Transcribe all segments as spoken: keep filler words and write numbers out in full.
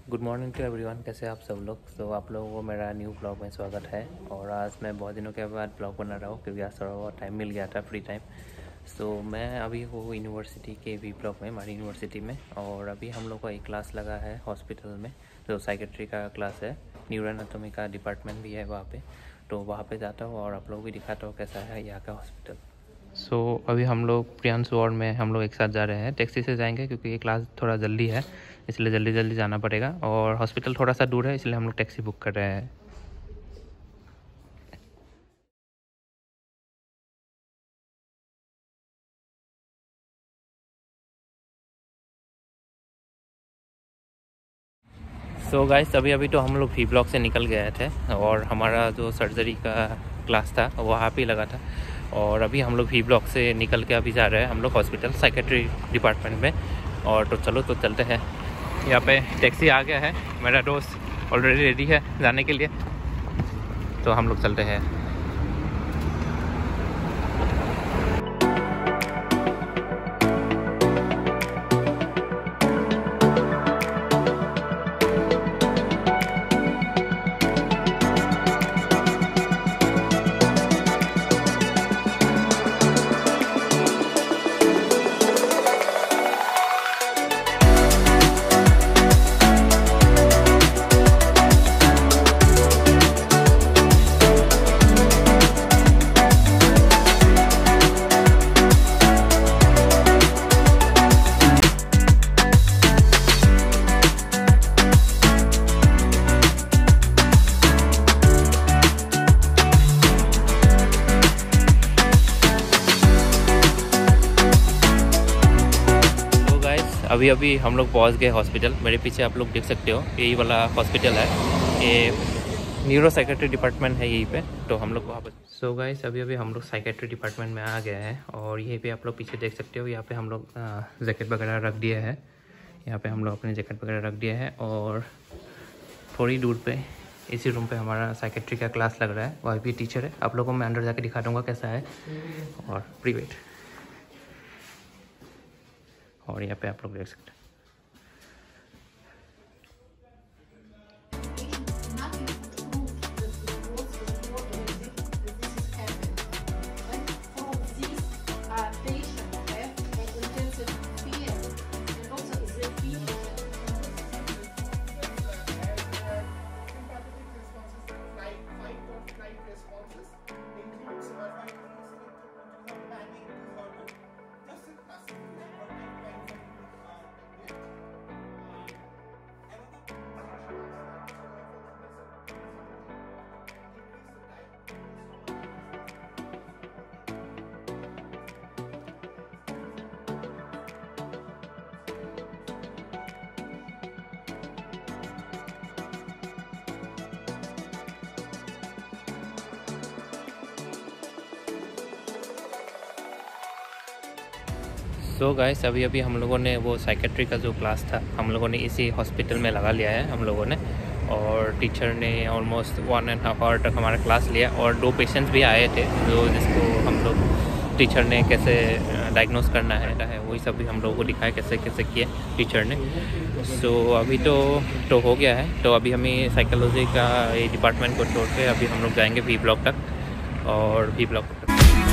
Good morning to everyone. कैसे आप सब लोग। तो आप लोगों को मेरा न्यू ब्लॉग में स्वागत है। और आज मैं बहुत दिनों के बाद ब्लॉग बना रहा हूँ क्योंकि आज थोड़ा बहुत टाइम मिल गया था, फ्री टाइम। सो मैं अभी हूँ यूनिवर्सिटी के वी ब्लॉक में, हमारी यूनिवर्सिटी में। और अभी हम लोग का एक क्लास लगा है हॉस्पिटल में, जो साइकेट्री का क्लास है। न्यूरो एनाटॉमी का डिपार्टमेंट भी है वहाँ पे। तो वहाँ पे जाता हूँ और आप लोग भी दिखाता हूँ कैसा है यहाँ का हॉस्पिटल। सो so, अभी हम लोग प्रियांशु और मैं हम लोग एक साथ जा रहे हैं। टैक्सी से जाएंगे क्योंकि ये क्लास थोड़ा जल्दी है, इसलिए जल्दी जल्दी जाना पड़ेगा। और हॉस्पिटल थोड़ा सा दूर है, इसलिए हम लोग टैक्सी बुक कर रहे हैं। सो so गाइस, अभी अभी तो हम लोग वी ब्लॉक से निकल गए थे और हमारा जो सर्जरी का क्लास था वहाँ पे लगा था। और अभी हम लोग वी ब्लॉक से निकल के अभी जा रहे हैं हम लोग हॉस्पिटल साइकेट्री डिपार्टमेंट में। और तो चलो तो चलते हैं। यहाँ पे टैक्सी आ गया है, मेरा दोस्त ऑलरेडी रेडी है जाने के लिए, तो हम लोग चलते हैं। अभी अभी हम लोग पहुंच गए हॉस्पिटल। मेरे पीछे आप लोग देख सकते हो, यही वाला हॉस्पिटल है, ये न्यूरो साइकेट्री डिपार्टमेंट है यहीं पे। तो हम लोग वहाँ पर सो गाइस अभी अभी हम लोग साइकेट्री डिपार्टमेंट में आ गए हैं। और यहीं पे आप लोग पीछे देख सकते हो, यहाँ पे हम लोग जैकेट वगैरह रख दिए हैं। यहाँ पे हम लोग अपने जैकेट वगैरह रख दिए हैं। और थोड़ी दूर पे इसी रूम पे हमारा साइकेट्री का क्लास लग रहा है, वहाँ भी टीचर है। आप लोगों को मैं अंदर जाके दिखा दूँगा कैसा है। और प्रीवेट और यहाँ पे आप लोग देख सकते हैं। सो गाइस अभी अभी हम लोगों ने वो साइकेट्री का जो क्लास था हम लोगों ने इसी हॉस्पिटल में लगा लिया है हम लोगों ने। और टीचर ने almost one and half hour तक हमारा क्लास लिया। और दो पेशेंट्स भी आए थे जो जिसको हम लोग टीचर ने कैसे डायग्नोस करना है, है वही सब भी हम लोगों को दिखाया कैसे कैसे किए टीचर ने। सो so, अभी तो तो हो गया है। तो अभी हमें साइकोलॉजी का ये डिपार्टमेंट को छोड़ के अभी हम लोग जाएंगे वी ब्लॉक तक। और वी ब्लॉक तक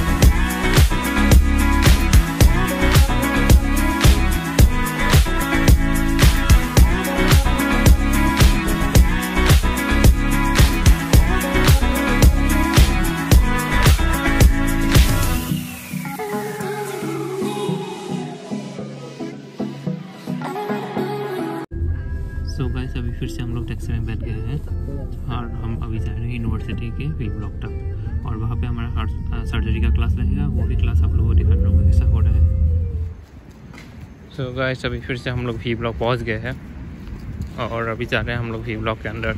सो गाइस अभी फिर से हम लोग टैक्सी में बैठ गए हैं और हम अभी जा रहे हैं यूनिवर्सिटी के वी ब्लॉक तक। और वहाँ पे हमारा हार्ट सर्जरी का क्लास रहेगा, वो भी क्लास आप लोगों को दिखा दूँगा कैसा हो रहा है। सो गाइस अभी फिर से हम लोग वी ब्लॉक पहुँच गए हैं और अभी जा रहे हैं हम लोग वी ब्लॉक के अंदर।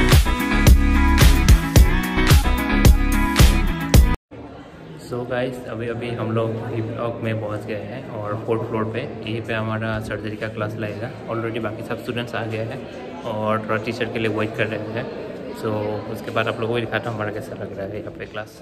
सो गाइस अभी अभी हम लोग ब्लॉक में पहुंच गए हैं और फोर्थ फ्लोर पे यहीं पे हमारा सर्जरी का क्लास लगेगा। ऑलरेडी बाकी सब स्टूडेंट्स आ गए हैं और थोड़ा टीचर के लिए वेट कर रहे हैं। सो so, उसके बाद आप लोगों को दिखाता हूँ हमारा कैसा लग रहा है यहाँ पे क्लास।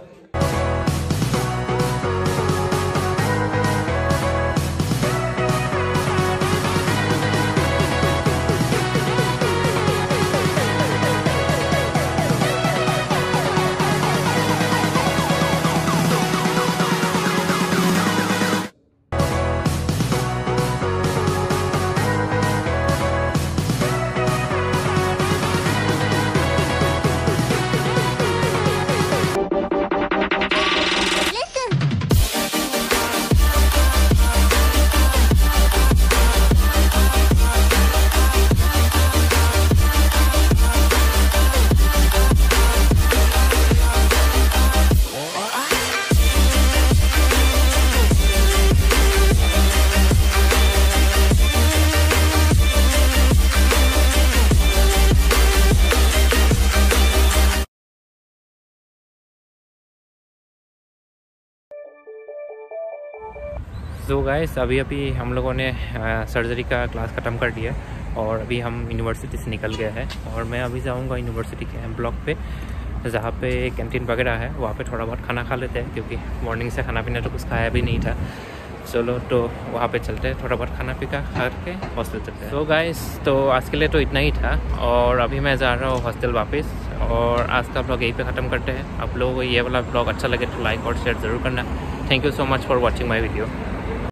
तो गाइस अभी अभी हम लोगों ने सर्जरी का क्लास ख़त्म कर दिया और अभी हम यूनिवर्सिटी से निकल गए हैं और मैं अभी जाऊंगा यूनिवर्सिटी के ब्लॉक पे, जहाँ पे कैंटीन वगैरह है। वहाँ पे थोड़ा बहुत खाना खा लेते हैं क्योंकि मॉर्निंग से खाना पीना तो कुछ खाया भी नहीं था। चलो तो वहाँ पे चलते हैं, थोड़ा बहुत खाना पी खा के हॉस्टल चलते हैं। तो गाइस तो आज के लिए तो इतना ही था और अभी मैं जा रहा हूँ हॉस्टल वापस और आज का ब्लॉग यहीं पे ख़त्म करते हैं। आप लोगों को ये वाला ब्लॉग अच्छा लगे तो लाइक और शेयर ज़रूर करना। Thank you so much for watching my video.